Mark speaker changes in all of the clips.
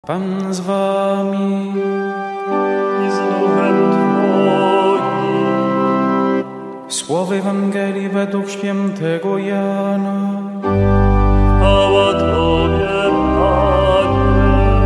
Speaker 1: Pan z wami
Speaker 2: i z duchem Twoim.
Speaker 1: Słowo Ewangelii według świętego Jana.
Speaker 2: Chwała Tobie, Panie.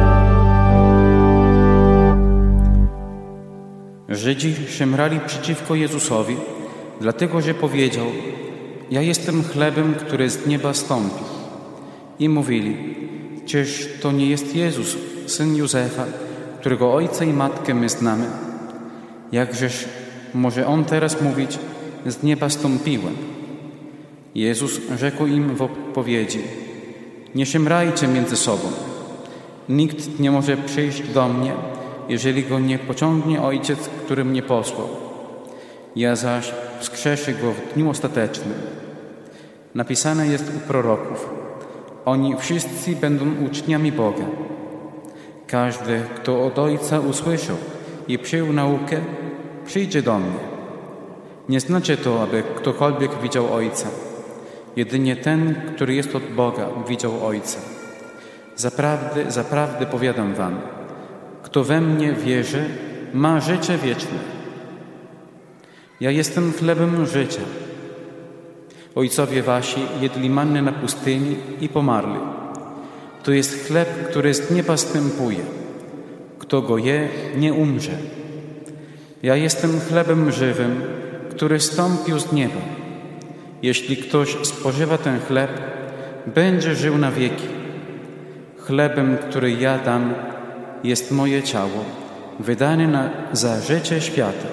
Speaker 1: Żydzi szemrali przeciwko Jezusowi, dlatego że powiedział: ja jestem chlebem, który z nieba stąpi. I mówili: czyż to nie jest Jezus, syn Józefa, którego ojca i matkę my znamy? Jakżeż może on teraz mówić: z nieba stąpiłem? Jezus rzekł im w odpowiedzi: nie szemrajcie między sobą. Nikt nie może przyjść do mnie, jeżeli go nie pociągnie Ojciec, który mnie posłał. Ja zaś wskrzeszę go w dniu ostatecznym. Napisane jest u proroków: oni wszyscy będą uczniami Boga. Każdy, kto od Ojca usłyszał i przyjął naukę, przyjdzie do mnie. Nie znaczy to, aby ktokolwiek widział Ojca. Jedynie ten, który jest od Boga, widział Ojca. Zaprawdę, zaprawdę powiadam wam, kto we mnie wierzy, ma życie wieczne. Ja jestem chlebem życia. Ojcowie wasi jedli mannę na pustyni i pomarli. To jest chleb, który z nieba zstępuje. Kto go je, nie umrze. Ja jestem chlebem żywym, który zstąpił z nieba. Jeśli ktoś spożywa ten chleb, będzie żył na wieki. Chlebem, który ja dam, jest moje ciało, wydane za życie świata.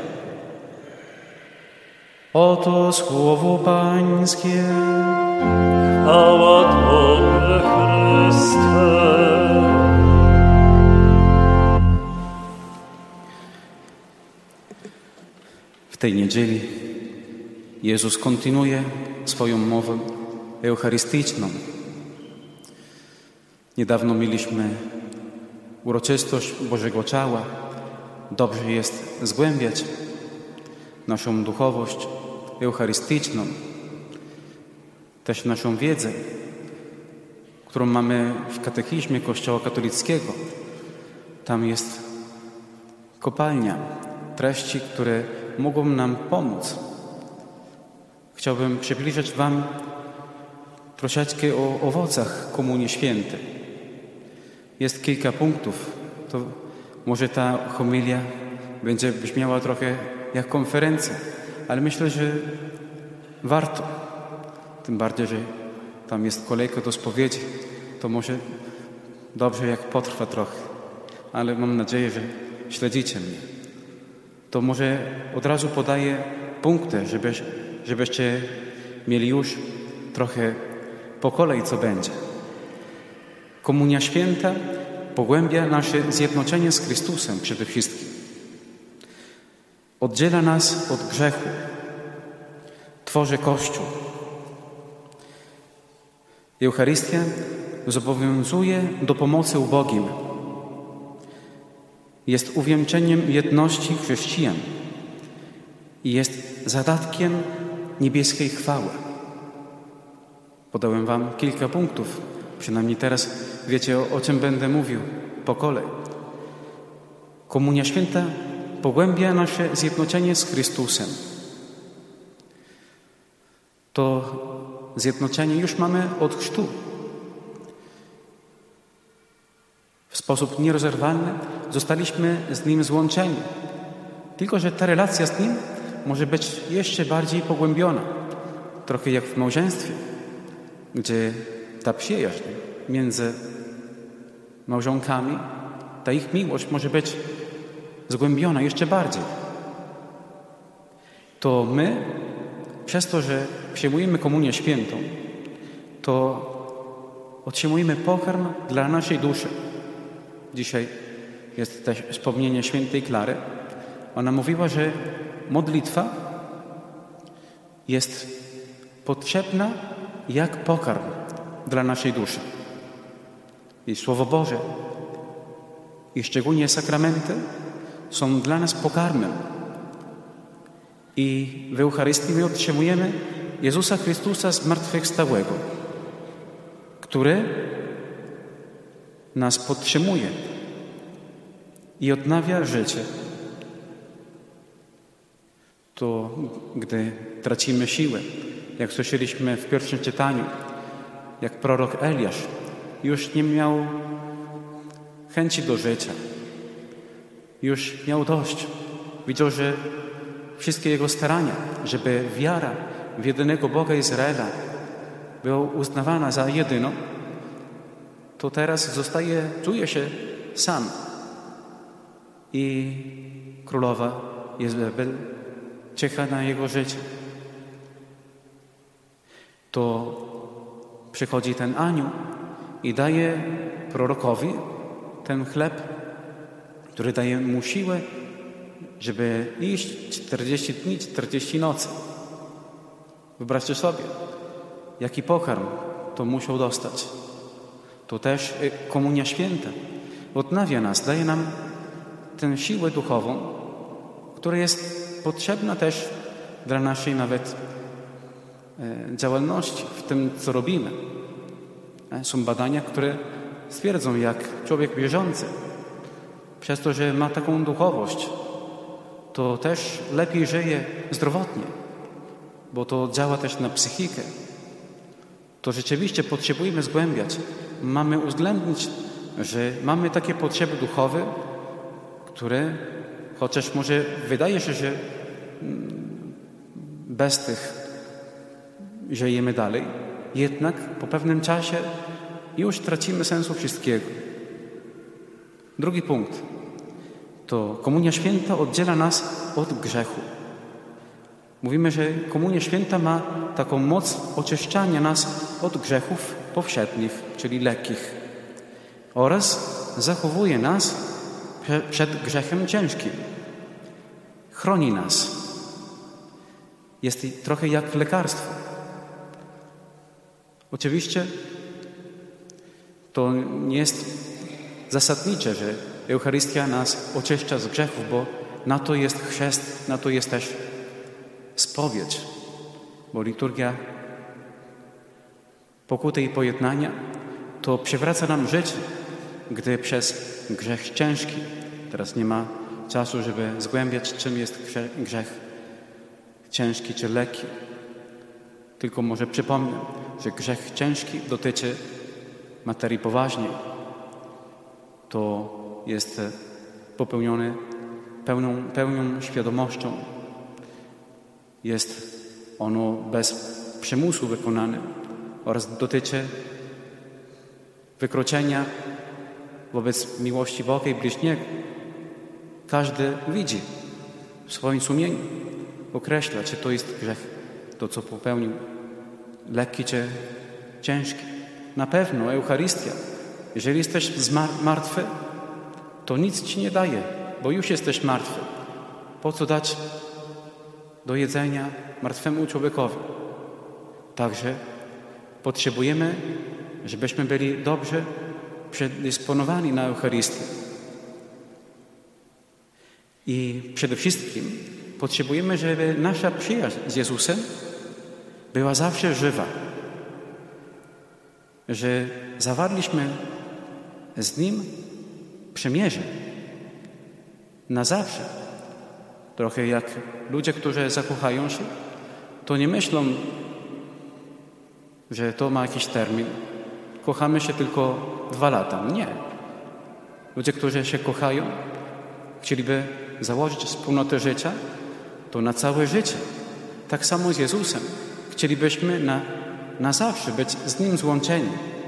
Speaker 1: Oto słowo Pańskie.
Speaker 2: Chwała Tobie, Chryste.
Speaker 1: W tej niedzieli Jezus kontynuuje swoją mowę eucharystyczną. Niedawno mieliśmy uroczystość Bożego Ciała. Dobrze jest zgłębiać naszą duchowość eucharystyczną, też naszą wiedzę, którą mamy w katechizmie Kościoła katolickiego. Tam jest kopalnia treści, które mogą nam pomóc. Chciałbym przybliżyć wam troszeczkę o owocach Komunii Świętej. Jest kilka punktów. To może ta homilia będzie brzmiała trochę jak konferencja, ale myślę, że warto. Tym bardziej, że tam jest kolejka do spowiedzi, to może dobrze jak potrwa trochę, ale mam nadzieję, że śledzicie mnie. To może od razu podaję punkty, żebyście mieli już trochę po kolei, co będzie. Komunia Święta pogłębia nasze zjednoczenie z Chrystusem przede wszystkim. Oddziela nas od grzechu. Tworzy Kościół. Eucharystia zobowiązuje do pomocy ubogim. Jest uwieńczeniem jedności chrześcijan i jest zadatkiem niebieskiej chwały. Podałem wam kilka punktów. Przynajmniej teraz wiecie, o czym będę mówił po kolei. Komunia Święta pogłębia nasze zjednoczenie z Chrystusem. To zjednoczenie już mamy od chrztu. W sposób nierozerwalny zostaliśmy z Nim złączeni. Tylko że ta relacja z Nim może być jeszcze bardziej pogłębiona. Trochę jak w małżeństwie, gdzie ta przyjaźń między małżonkami, ta ich miłość może być zgłębiona jeszcze bardziej. To my, przez to, że przyjmujemy Komunię Świętą, to otrzymujemy pokarm dla naszej duszy. Dzisiaj jest też wspomnienie świętej Klary. Ona mówiła, że modlitwa jest potrzebna jak pokarm dla naszej duszy. I Słowo Boże, i szczególnie sakramenty, są dla nas pokarmem. I w Eucharystii my otrzymujemy Jezusa Chrystusa zmartwychwstałego, który nas podtrzymuje i odnawia życie. To gdy tracimy siłę, jak słyszeliśmy w pierwszym czytaniu, jak prorok Eliasz już nie miał chęci do życia, już miał dość. Widział, że wszystkie jego starania, żeby wiara w jedynego Boga Izraela była uznawana za jedyną, to teraz czuje się sam. I królowa Jezebel czeka na jego życie. To przychodzi ten anioł i daje prorokowi ten chleb, który daje mu siłę, żeby iść 40 dni, 40 nocy. Wyobraźcie sobie, jaki pokarm to musiał dostać. To też Komunia Święta odnawia nas, daje nam tę siłę duchową, która jest potrzebna też dla naszej nawet działalności, w tym, co robimy. Są badania, które stwierdzą, jak człowiek wierzący, przez to, że ma taką duchowość, to też lepiej żyje zdrowotnie, bo to działa też na psychikę. To rzeczywiście potrzebujemy zgłębiać. Mamy uwzględnić, że mamy takie potrzeby duchowe, które, chociaż może wydaje się, że bez tych żyjemy dalej, jednak po pewnym czasie już tracimy sensu wszystkiego. Drugi punkt to Komunia Święta oddziela nas od grzechu. Mówimy, że Komunia Święta ma taką moc oczyszczania nas od grzechów powszednich, czyli lekkich, oraz zachowuje nas przed grzechem ciężkim. Chroni nas. Jest trochę jak lekarstwo. Oczywiście to nie jest zasadnicze, że Eucharystia nas oczyszcza z grzechów, bo na to jest chrzest, na to jest też spowiedź, bo liturgia pokuty i pojednania to przywraca nam życie, gdy przez grzech ciężki, teraz nie ma czasu, żeby zgłębiać, czym jest grzech ciężki czy lekki, tylko może przypomnę, że grzech ciężki dotyczy materii poważnej. To jest popełniony pełną świadomością. Jest ono bez przymusu wykonane oraz dotyczy wykroczenia wobec miłości Boga i bliźniego. Każdy widzi w swoim sumieniu, określa, czy to jest grzech, to co popełnił, lekki czy ciężki. Na pewno Eucharystia, jeżeli jesteś martwy, to nic ci nie daje, bo już jesteś martwy. Po co dać do jedzenia martwemu człowiekowi? Także potrzebujemy, żebyśmy byli dobrze predysponowani na Eucharystię. I przede wszystkim potrzebujemy, żeby nasza przyjaźń z Jezusem była zawsze żywa. Że zawarliśmy z Nim przymierze na zawsze. Trochę jak ludzie, którzy zakochają się, to nie myślą, że to ma jakiś termin. Kochamy się tylko 2 lata. Nie. Ludzie, którzy się kochają, chcieliby założyć wspólnotę życia, to na całe życie. Tak samo z Jezusem. Chcielibyśmy na zawsze być z Nim złączeni.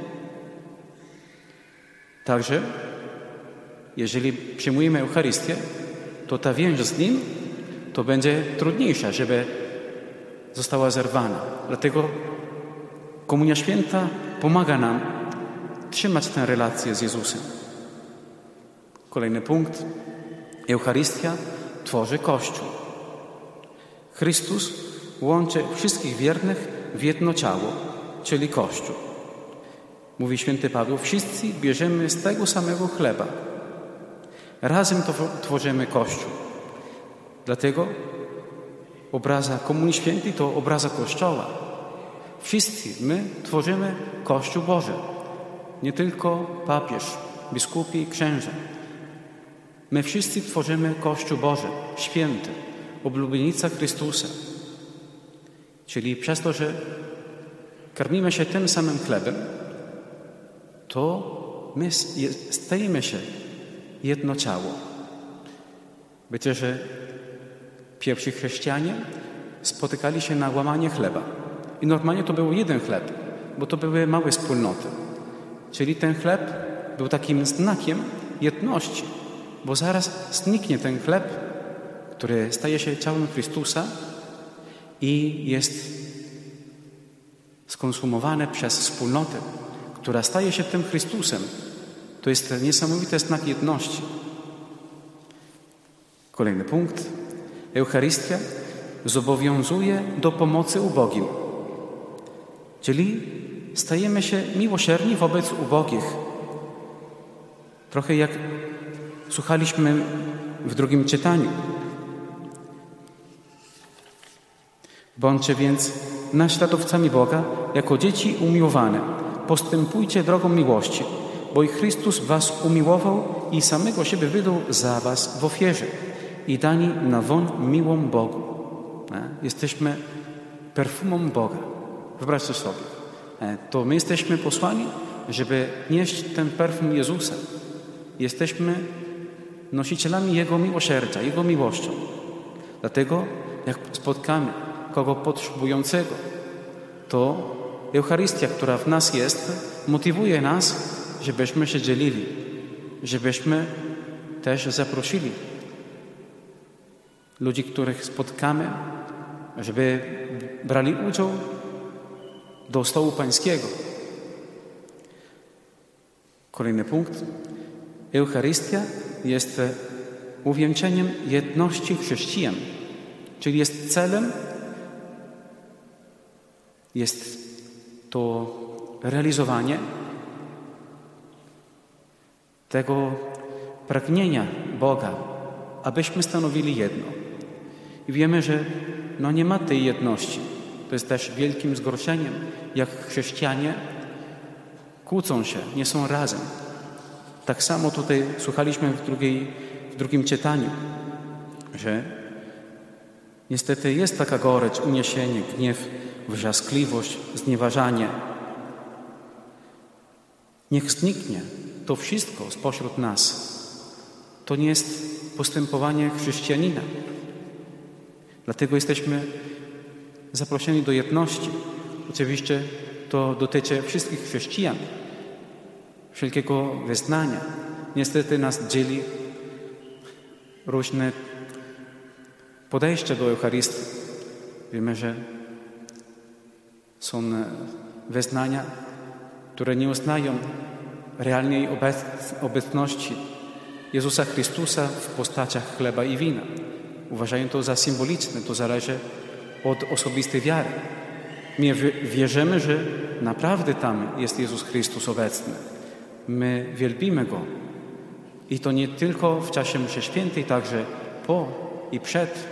Speaker 1: Także, jeżeli przyjmujemy Eucharystię, to ta więź z Nim to będzie trudniejsza, żeby została zerwana. Dlatego Komunia Święta pomaga nam trzymać tę relację z Jezusem. Kolejny punkt. Eucharystia tworzy Kościół. Chrystus łączy wszystkich wiernych w jedno ciało, czyli Kościół. Mówi święty Paweł, wszyscy bierzemy z tego samego chleba. Razem tworzymy Kościół. Dlatego obraza Komunii Świętej to obraza Kościoła. Wszyscy my tworzymy Kościół Boży. Nie tylko papież, biskupi i księża. My wszyscy tworzymy Kościół Boży, święty, oblubienica Chrystusa. Czyli przez to, że karmimy się tym samym chlebem, to my stajemy się jedno ciało. Wiecie, że pierwsi chrześcijanie spotykali się na łamanie chleba. I normalnie to był jeden chleb, bo to były małe wspólnoty. Czyli ten chleb był takim znakiem jedności, bo zaraz zniknie ten chleb, który staje się ciałem Chrystusa i jest skonsumowany przez wspólnotę, która staje się tym Chrystusem. To jest niesamowity znak jedności. Kolejny punkt. Eucharystia zobowiązuje do pomocy ubogim. Czyli stajemy się miłosierni wobec ubogich. Trochę jak słuchaliśmy w drugim czytaniu. Bądźcie więc naśladowcami Boga jako dzieci umiłowane. Postępujcie drogą miłości, bo i Chrystus was umiłował i samego siebie wydał za was w ofierze i dani na woń miłą Bogu. Jesteśmy perfumą Boga. Wyobraźcie sobie. To my jesteśmy posłani, żeby nieść ten perfum Jezusa. Jesteśmy nosicielami Jego miłosierdzia, Jego miłością. Dlatego, jak spotkamy kogo potrzebującego, to Eucharystia, która w nas jest, motywuje nas, żebyśmy się dzielili, żebyśmy też zaprosili ludzi, których spotkamy, żeby brali udział do stołu pańskiego. Kolejny punkt. Eucharystia jest uwieńczeniem jedności chrześcijan, czyli jest celem, jest to realizowanie tego pragnienia Boga, abyśmy stanowili jedno. I wiemy, że nie ma tej jedności. To jest też wielkim zgorszeniem, jak chrześcijanie kłócą się, nie są razem. Tak samo tutaj słuchaliśmy w drugim czytaniu, że niestety jest taka gorycz, uniesienie, gniew, wrzaskliwość, znieważanie. Niech zniknie to wszystko spośród nas. To nie jest postępowanie chrześcijanina. Dlatego jesteśmy zaproszeni do jedności. Oczywiście to dotyczy wszystkich chrześcijan, wszelkiego wyznania. Niestety nas dzieli różne podejście do Eucharystii. Wiemy, że są wyznania, które nie uznają realnej obecności Jezusa Chrystusa w postaciach chleba i wina. Uważają to za symboliczne, to zależy od osobistej wiary. My wierzymy, że naprawdę tam jest Jezus Chrystus obecny. My wielbimy Go. I to nie tylko w czasie mszy świętej, także po i przed.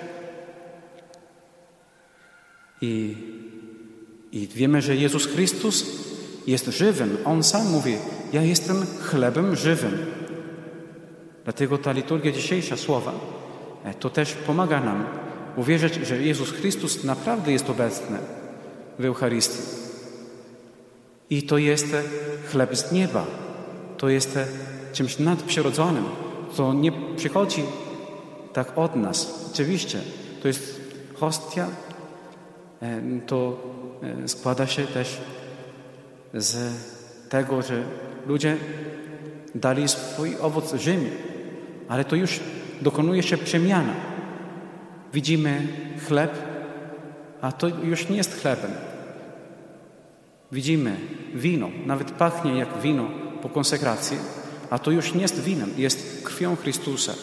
Speaker 1: I wiemy, że Jezus Chrystus jest żywym. On sam mówi, ja jestem chlebem żywym. Dlatego ta liturgia dzisiejsza słowa to też pomaga nam uwierzyć, że Jezus Chrystus naprawdę jest obecny w Eucharystii. I to jest chleb z nieba. To jest czymś nadprzyrodzonym. To nie przychodzi tak od nas. Oczywiście, to jest hostia. To składa się też z tego, że ludzie dali swój owoc ziemi. Ale to już dokonuje się przemiana. Widzimy chleb, a to już nie jest chlebem. Widzimy wino, nawet pachnie jak wino po konsekracji, a to już nie jest winem, jest krwią Chrystusa.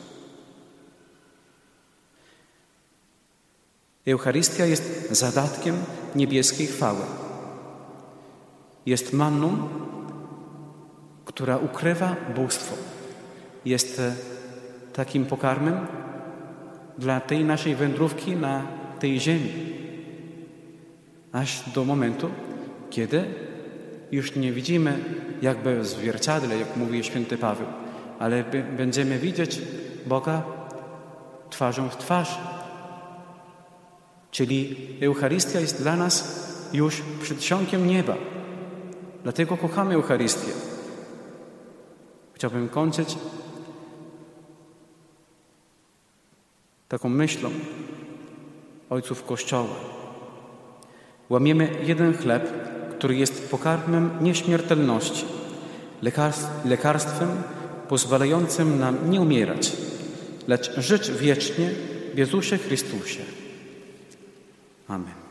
Speaker 1: Eucharystia jest zadatkiem niebieskiej chwały. Jest manną, która ukrywa bóstwo. Jest takim pokarmem dla tej naszej wędrówki na tej ziemi. Aż do momentu, kiedy już nie widzimy jakby w zwierciadle, jak mówi święty Paweł, ale będziemy widzieć Boga twarzą w twarz. Czyli Eucharystia jest dla nas już przedsionkiem nieba. Dlatego kochamy Eucharystię. Chciałbym kończyć taką myślą ojców Kościoła. Łamiemy jeden chleb, który jest pokarmem nieśmiertelności, lekarstwem pozwalającym nam nie umierać, lecz żyć wiecznie w Jezusie Chrystusie. Amen.